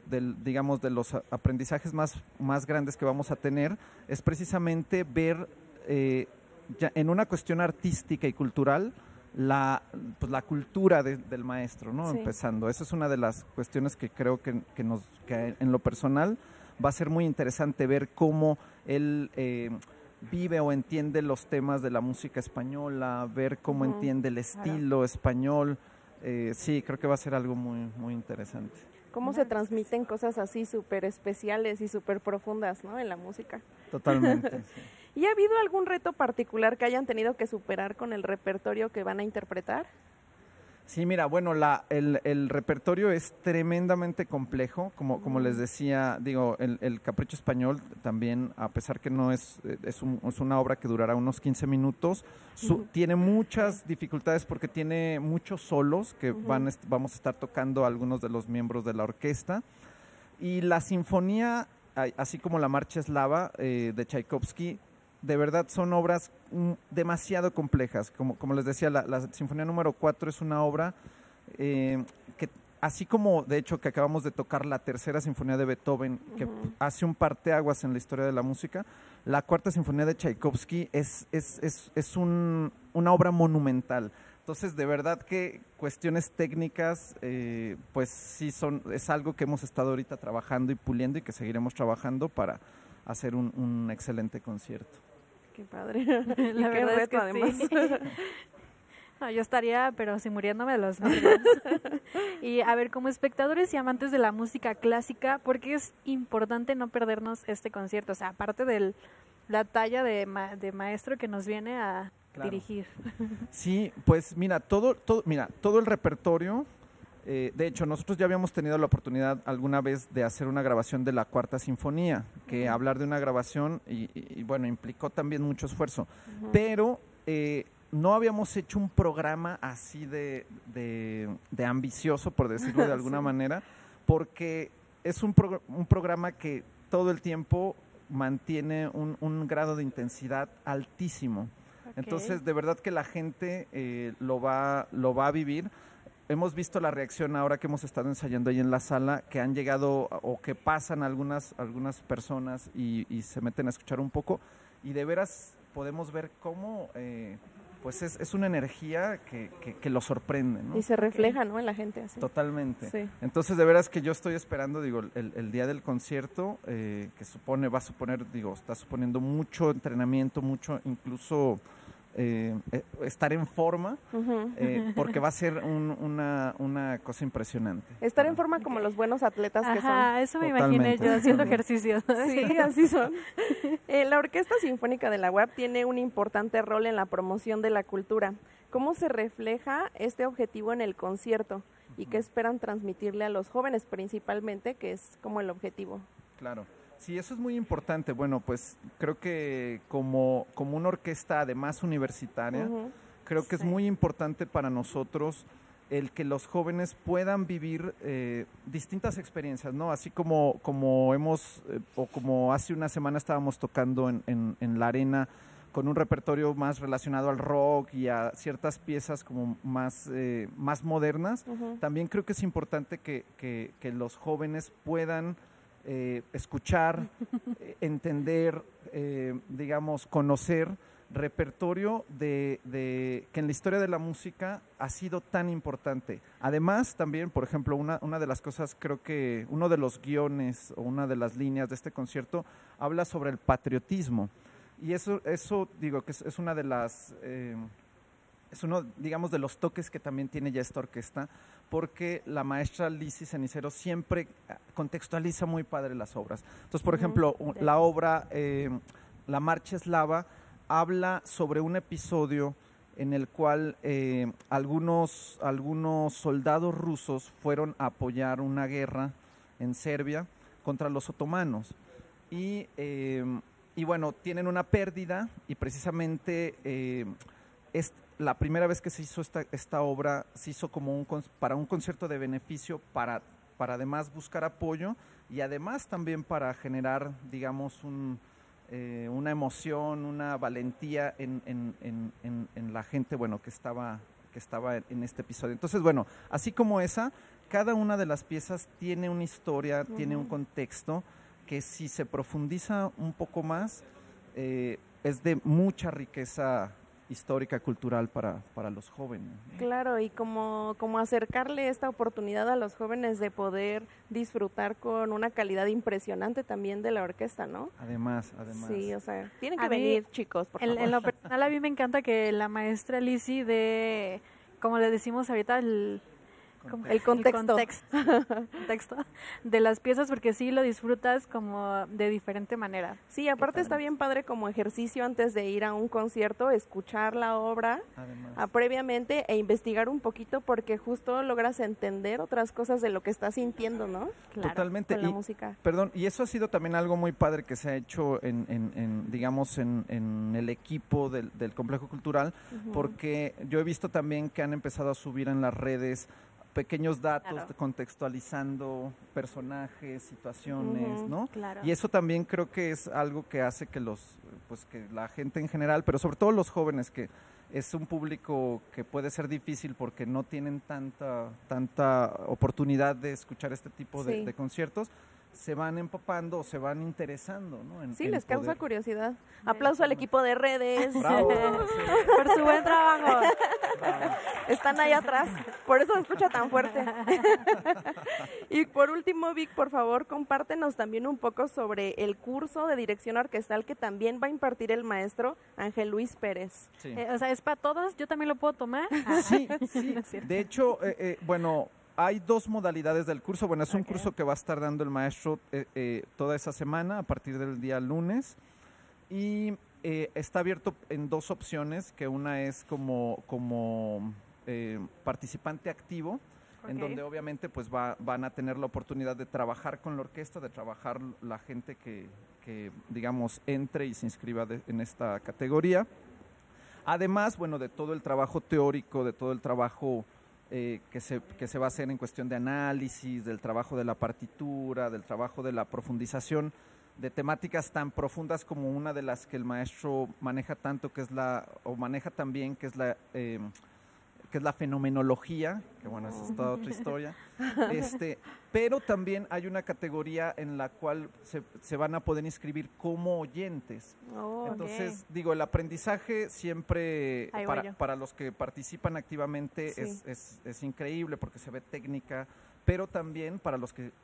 S16: los aprendizajes más grandes que vamos a tener es precisamente ver ya en una cuestión artística y cultural la cultura del maestro, ¿no? Sí. Empezando. Esa es una de las cuestiones que creo que en lo personal va a ser muy interesante ver cómo él vive o entiende los temas de la música española, ver cómo entiende el estilo español. Sí, creo que va a ser algo muy, muy interesante.
S14: ¿Cómo se transmiten cosas así súper especiales y súper profundas, ¿no? En la música.
S16: Totalmente. Sí.
S14: ¿Y ha habido algún reto particular que hayan tenido que superar con el repertorio que van a interpretar?
S16: Sí, mira, bueno, el repertorio es tremendamente complejo, como les decía, digo, el Capricho Español también, a pesar que no es una obra que durará unos 15 minutos, tiene muchas dificultades porque tiene muchos solos que vamos a estar tocando algunos de los miembros de la orquesta, y la sinfonía, así como la Marcha Eslava de Tchaikovsky, de verdad son obras demasiado complejas. Como les decía, la Sinfonía número 4 es una obra que, así como de hecho que acabamos de tocar la tercera sinfonía de Beethoven, que hace un parteaguas en la historia de la música, la cuarta sinfonía de Tchaikovsky es una obra monumental. Entonces, de verdad que cuestiones técnicas, pues sí es algo que hemos estado ahorita trabajando y puliendo y que seguiremos trabajando para hacer un excelente concierto.
S14: Qué padre.
S15: La verdad es que además. Sí. No, yo estaría, pero si muriéndome de los nervios. Y a ver, como espectadores y amantes de la música clásica, ¿por qué es importante no perdernos este concierto? O sea, aparte de la talla de maestro que nos viene a dirigir.
S16: Sí, pues mira, todo el repertorio. De hecho, nosotros ya habíamos tenido la oportunidad alguna vez de hacer una grabación de la Cuarta Sinfonía, que hablar de una grabación y bueno, implicó también mucho esfuerzo, pero no habíamos hecho un programa así de ambicioso, por decirlo de alguna manera, porque es un programa que todo el tiempo mantiene un grado de intensidad altísimo. Okay. Entonces, de verdad que la gente lo va a vivir. Hemos visto la reacción ahora que hemos estado ensayando ahí en la sala, que han llegado o que pasan algunas personas y se meten a escuchar un poco, y de veras podemos ver cómo pues es una energía que lo sorprende, ¿no?
S14: Y se refleja, ¿no? En la gente así.
S16: Totalmente.
S14: Sí.
S16: Entonces, de veras que yo estoy esperando, digo, el día del concierto, que está suponiendo mucho entrenamiento, mucho incluso estar en forma, porque va a ser una cosa impresionante.
S14: Estar en forma como los buenos atletas que son.
S15: Eso me imaginé yo haciendo ejercicios.
S14: Sí, así son. La Orquesta Sinfónica de la UAP tiene un importante rol en la promoción de la cultura. ¿Cómo se refleja este objetivo en el concierto? ¿Y qué esperan transmitirle a los jóvenes principalmente, que es como el objetivo?
S16: Claro. Sí, eso es muy importante. Bueno, pues creo que como una orquesta además universitaria, creo que es muy importante para nosotros el que los jóvenes puedan vivir distintas experiencias, ¿no? Así como hemos, o como hace una semana estábamos tocando en la arena con un repertorio más relacionado al rock y a ciertas piezas como más modernas, también creo que es importante que los jóvenes puedan escuchar, entender, digamos, conocer repertorio de que en la historia de la música ha sido tan importante. Además, también, por ejemplo, una de las cosas, creo que uno de los guiones o una de las líneas de este concierto habla sobre el patriotismo. Y eso digo, que es una de las... es uno, digamos, de los toques que también tiene ya esta orquesta, porque la maestra Lizzy Cenicero siempre contextualiza muy padre las obras. Entonces, por ejemplo, la obra La Marcha Eslava habla sobre un episodio en el cual algunos soldados rusos fueron a apoyar una guerra en Serbia contra los otomanos. Y bueno, tienen una pérdida y precisamente la primera vez que se hizo esta obra se hizo como para un concierto de beneficio para además buscar apoyo y además también para generar, digamos, una emoción, una valentía en la gente, bueno, que estaba en este episodio. Entonces, bueno, así como esa, cada una de las piezas tiene una historia, tiene un contexto que si se profundiza un poco más, es de mucha riqueza histórica, cultural para los jóvenes.
S14: Claro, y como acercarle esta oportunidad a los jóvenes de poder disfrutar con una calidad impresionante también de la orquesta, ¿no?
S16: Además.
S14: Sí, o sea, tienen que venir, chicos, por favor.
S15: En lo personal, a mí me encanta que la maestra Lizzy dé, como le decimos ahorita, el contexto de las piezas, porque sí lo disfrutas como de diferente manera.
S14: Sí, aparte está bien padre como ejercicio antes de ir a un concierto, escuchar la obra previamente e investigar un poquito, porque justo logras entender otras cosas de lo que estás sintiendo, ¿no?
S16: Claro, totalmente.
S14: Con la música.
S16: Perdón, y eso ha sido también algo muy padre que se ha hecho digamos, en el equipo del Complejo Cultural, porque yo he visto también que han empezado a subir en las redes pequeños datos, contextualizando personajes, situaciones, ¿no?
S4: Claro.
S16: Y eso también creo que es algo que hace que que la gente en general, pero sobre todo los jóvenes, que es un público que puede ser difícil porque no tienen tanta oportunidad de escuchar este tipo de conciertos, se van empapando, se van interesando, ¿no?
S14: Les causa curiosidad. Aplauso al equipo de redes.
S16: Bravo.
S14: Por su buen trabajo. Están ahí atrás, por eso se escucha tan fuerte. Y por último, Vic, por favor, compártenos también un poco sobre el curso de dirección orquestal que también va a impartir el maestro Ángel Luis Pérez.
S15: Sí. O sea, ¿es para todos? ¿Yo también lo puedo tomar?
S16: Sí. De hecho, bueno, hay dos modalidades del curso. Bueno, es un curso que va a estar dando el maestro toda esa semana, a partir del día lunes. Y está abierto en dos opciones, que una es como participante activo, en donde obviamente pues van a tener la oportunidad de trabajar con la orquesta, de trabajar la gente que digamos entre y se inscriba en esta categoría. Además, bueno, de todo el trabajo teórico, de todo el trabajo que se va a hacer en cuestión de análisis, del trabajo de la partitura, del trabajo de la profundización de temáticas tan profundas como una de las que el maestro maneja tanto, maneja también, que es la fenomenología, que bueno, esa es toda otra historia. Pero también hay una categoría en la cual se van a poder inscribir como oyentes. Entonces, digo, el aprendizaje siempre para los que participan activamente es increíble, porque se ve técnica, pero también para los que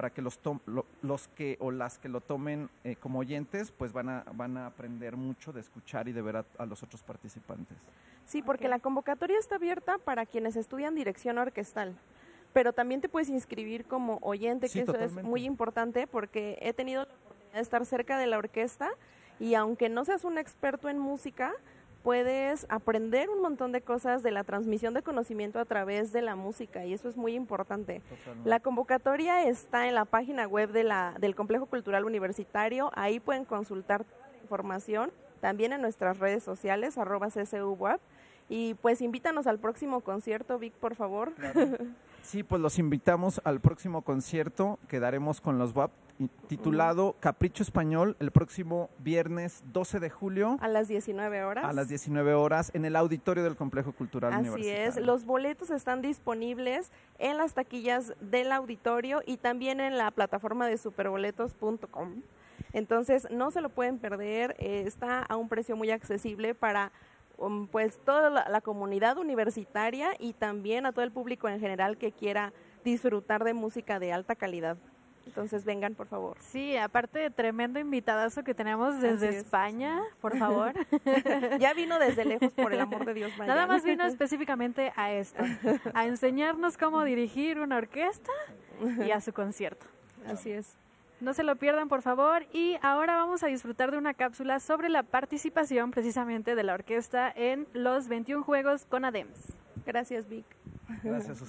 S16: lo tomen como oyentes, pues van a aprender mucho de escuchar y de ver a los otros participantes.
S14: Sí, porque la convocatoria está abierta para quienes estudian dirección orquestal, pero también te puedes inscribir como oyente, que eso es muy importante, porque he tenido la oportunidad de estar cerca de la orquesta y aunque no seas un experto en música, puedes aprender un montón de cosas de la transmisión de conocimiento a través de la música, y eso es muy importante. Totalmente. La convocatoria está en la página web del Complejo Cultural Universitario, ahí pueden consultar toda la información, también en nuestras redes sociales, @CSUWAP, y pues invítanos al próximo concierto, Vic, por favor.
S16: Claro. Sí, pues los invitamos al próximo concierto que daremos con los WAP, titulado Capricho Español, el próximo viernes 12 de julio.
S14: A las 19 horas.
S16: A las 19 horas, en el auditorio del Complejo Cultural Universitario.
S14: Así es, los boletos están disponibles en las taquillas del auditorio y también en la plataforma de superboletos.com. Entonces no se lo pueden perder, está a un precio muy accesible para pues toda la comunidad universitaria y también a todo el público en general que quiera disfrutar de música de alta calidad. Entonces vengan, por favor.
S15: Sí, aparte de tremendo invitadazo que tenemos desde España, por favor.
S14: Ya vino desde lejos, por el amor de Dios. Vayan.
S15: Nada más vino específicamente a esto, a enseñarnos cómo dirigir una orquesta y a su concierto.
S14: Así es.
S15: No se lo pierdan, por favor. Y ahora vamos a disfrutar de una cápsula sobre la participación precisamente de la orquesta en los 21 Juegos con ADEMS.
S14: Gracias, Vic.
S16: Gracias.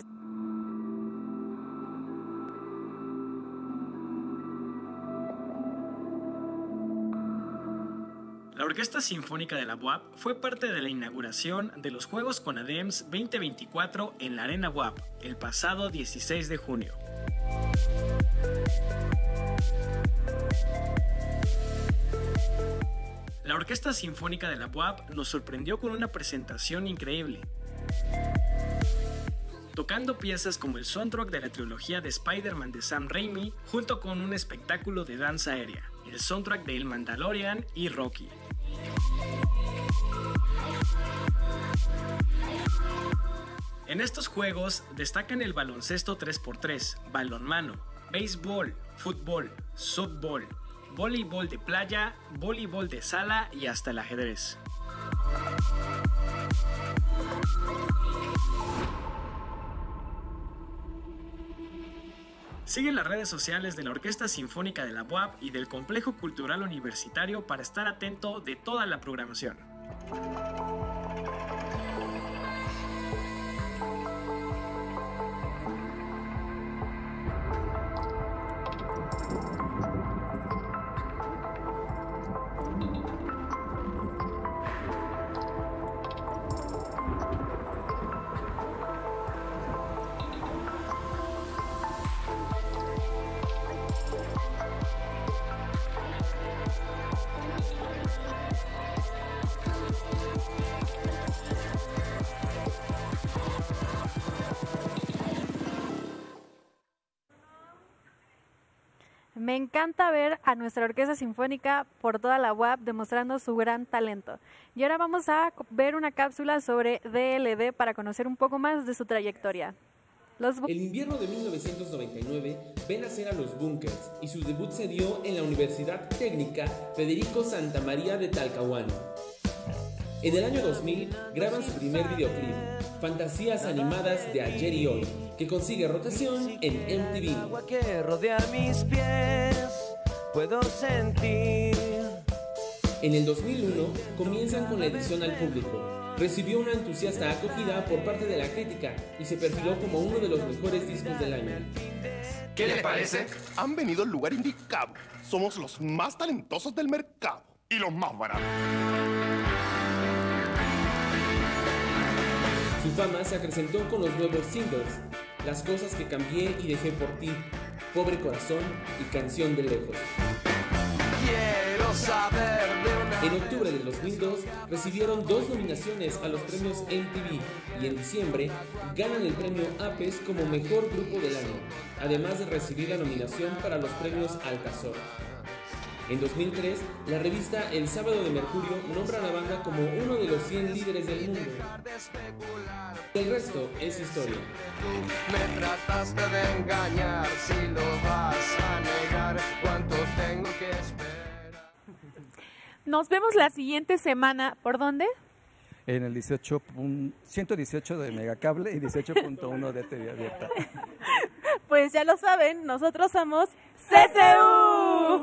S8: La Orquesta Sinfónica de la UAP fue parte de la inauguración de los Juegos con ADEMS 2024 en la Arena UAP el pasado 16 de junio. La Orquesta Sinfónica de la UAP nos sorprendió con una presentación increíble, tocando piezas como el soundtrack de la trilogía de Spider-Man de Sam Raimi, junto con un espectáculo de danza aérea, el soundtrack de El Mandalorian y Rocky. En estos juegos destacan el baloncesto 3x3, balonmano, béisbol, fútbol, softball, voleibol de playa, voleibol de sala y hasta el ajedrez. Sigue las redes sociales de la Orquesta Sinfónica de la UAP y del Complejo Cultural Universitario para estar atento de toda la programación.
S15: Me encanta ver a nuestra orquesta sinfónica por toda la UAP demostrando su gran talento. Y ahora vamos a ver una cápsula sobre DLD para conocer un poco más de su trayectoria.
S11: El invierno de 1999 ve nacer a los Bunkers y su debut se dio en la Universidad Técnica Federico Santa María de Talcahuano. En el año 2000 graban su primer videoclip, Fantasías Animadas de Ayer y Hoy, que consigue rotación en MTV.
S17: Agua que rodea mis pies, puedo sentir.
S11: En el 2001 comienzan con la edición al público. Recibió una entusiasta acogida por parte de la crítica y se perfiló como uno de los mejores discos del año.
S18: ¿Qué les parece? Han venido al lugar indicado. Somos los más talentosos del mercado y los más baratos.
S11: Su fama se acrecentó con los nuevos singles, Las cosas que cambié y dejé por ti, Pobre corazón y Canción de lejos.
S17: Quiero saber de una...
S11: En octubre del 2002 recibieron 2 nominaciones a los premios MTV y en diciembre ganan el premio APES como Mejor Grupo del Año, además de recibir la nominación para los premios Altazor. En 2003, la revista El Sábado de Mercurio nombra a la banda como uno de los 100 líderes del mundo. El resto es historia.
S17: Me trataste de engañar, si lo vas a negar, ¿cuánto tengo que esperar?
S3: Nos vemos la siguiente semana. ¿Por dónde?
S19: En el 118 de Megacable y 18.1 de TV Abierta.
S4: Pues ya lo saben, nosotros somos CCU.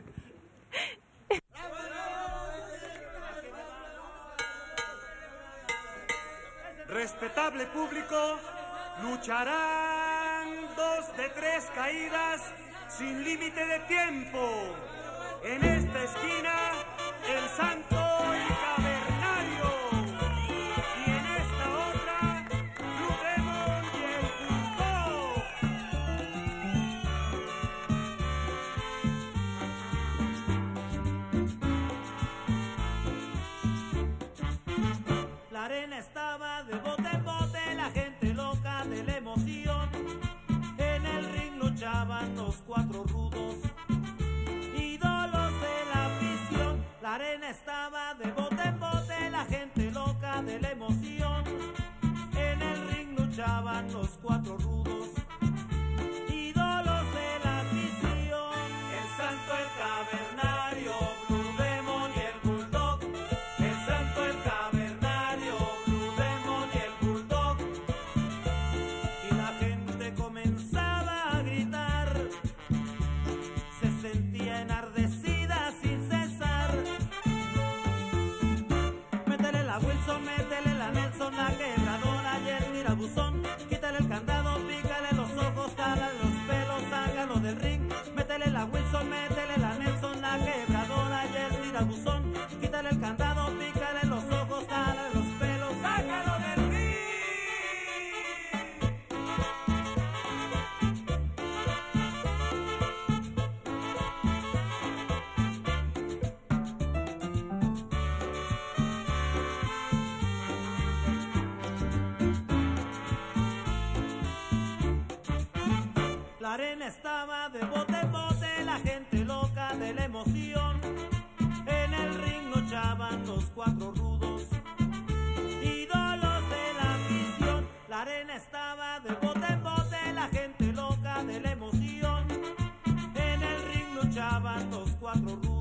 S20: Respetable público, lucharán 2 de 3 caídas sin límite de tiempo. En esta esquina, el Santo y Cavernario. Y en esta otra, Blue Demon y el Pulpo. La arena estaba de bote en bote, la gente loca de la emoción. En el ring luchaban los 4 rudos, ídolos luchaban los cuatro rudos, ídolos de la misión. El santo, el cavernario, Blue Demon y el Bulldog. El santo, el cavernario, Blue Demon y el Bulldog. Y la gente comenzaba a gritar, se sentía enardecida sin cesar. Métele la Wilson, métele la Nelson, la quebradora y el tirabuzón. Quítale el candado, pícale los ojos, jálale los pelos, sácalo del ring. Métele la Wilson, métele la Nelson, la quebradora y el tirabuzón. Quítale el candado, pícale los ojos, jálale los pelos, sácalo del ring. La arena estaba de bote en bote, la gente loca de la emoción. En el ring luchaban los cuatro rudos, ídolos de la misión. La arena estaba de bote en bote, la gente loca de la emoción. En el ring luchaban los cuatro rudos.